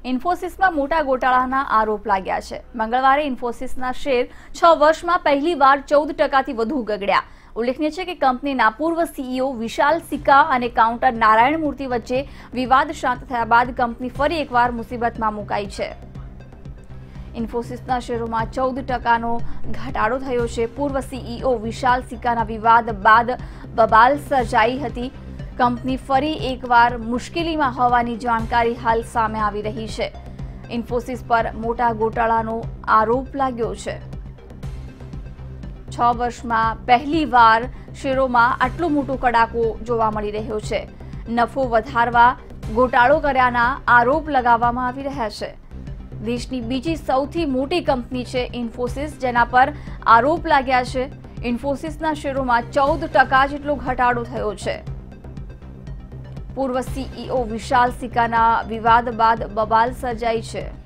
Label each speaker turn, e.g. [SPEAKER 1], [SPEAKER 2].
[SPEAKER 1] ઇન્ફોસિસમાં મોટા ગોટાળાના આરોપ લાગ્યા છે। મંગળવારે ઇન્ફોસિસના શેર 6 વર્ષમાં પહેલીવાર 14% વધુ ગગડ્યા। ઉલ્લેખનીય છે કે કંપનીના પૂર્વ સીઈઓ વિશાલ સિક્કા અને કાઉન્ટર નારાયણ મૂર્તિ વચ્ચે વિવાદ શાંત થયા બાદ કંપની ફરી એકવાર મુસીબતમાં મુકાઈ છે। ઇન્ફોસિસના શેરોમાં 14%નો ઘટાડો થયો છે। પૂર્વ સીઈઓ વિશાલ સિક્કાના વિવાદ બાદ બબાલ સર્જાઈ હતી। કંપની ફરી એકવાર મુશ્કેલીમાં હોવાની જાણકારી હાલ સામે આવી રહી છે। ઇન્ફોસિસ પર મોટા ગોટાળાનો આરોપ લાગ્યો છે। 6 વર્ષમાં પહેલીવાર શેરોમાં આટલો મોટો કડાકો જોવા મળી રહ્યો છે। નફો વધારવા ગોટાળો કર્યાના આરોપ લગાવવામાં આવી રહ્યા છે। દેશની બીજી સૌથી મોટી કંપની છે ઇન્ફોસિસ, જેના પર આરોપ લાગ્યા છે। ઇન્ફોસિસના શેરોમાં 14% જેટલો ઘટાડો થયો છે। પૂર્વ સીઈઓ વિશાલ સિક્કાના વિવાદ બાદ બબાલ સર્જાઈ છે।